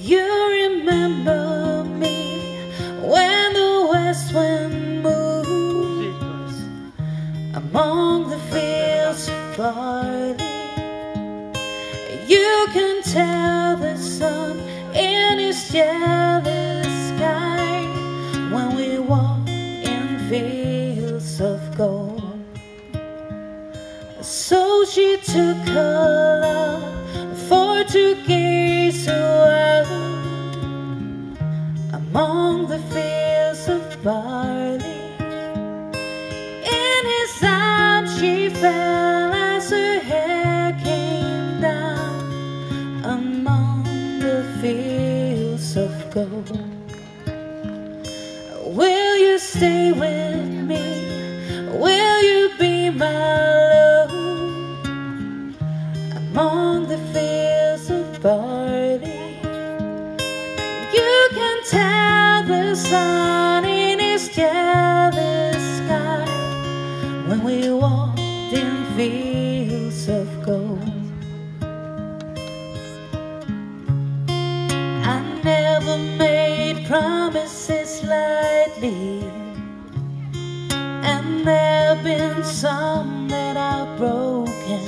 You remember me when the west wind moves among the fields of barley. You can tell the sun in his jealous sky when we walk in fields of gold. So she took her love for to gaze a while among the fields of barley. In his arms she fell as her hair came down among the fields of gold. Will you stay with me? Will you be my love among the fields of barley? You can tell the sun in his jealous sky when we walked in fields of gold. I never made promises lightly, and there've been some that I've broken,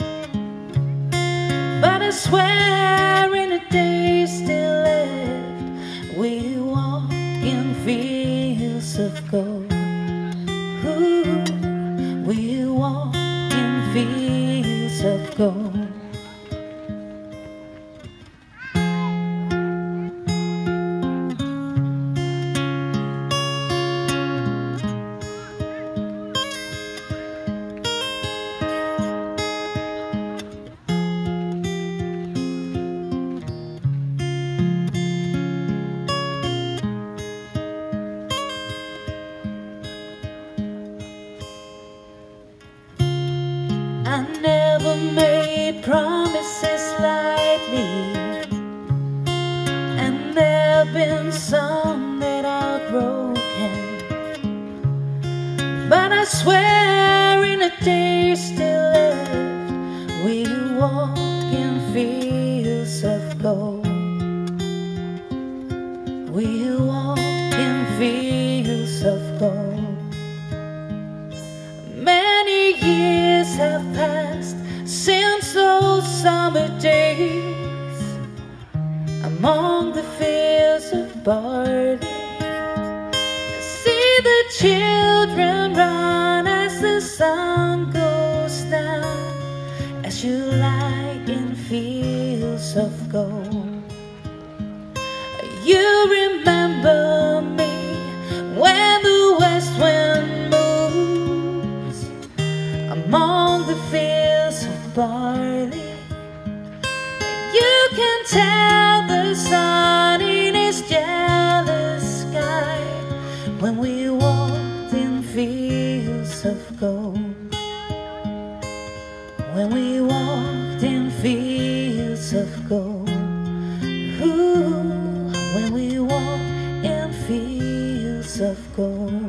but I swear in a day still left, we walk in fields of gold. Ooh, we walk in fields of gold. I never made promises lightly, and there've been some that I've broken, but I swear in a day still left, we walk in fields of gold. We walk in fields of gold. Many years have passed since those summer days among the fields of barley. See the children run as the sun goes down, as you lie in fields of gold. You remember me when the west wind moves among the fields of barley. You can tell the sun in his jealous sky when we walked in fields of gold. When we walked in fields of gold. Ooh, when we walked in fields of gold.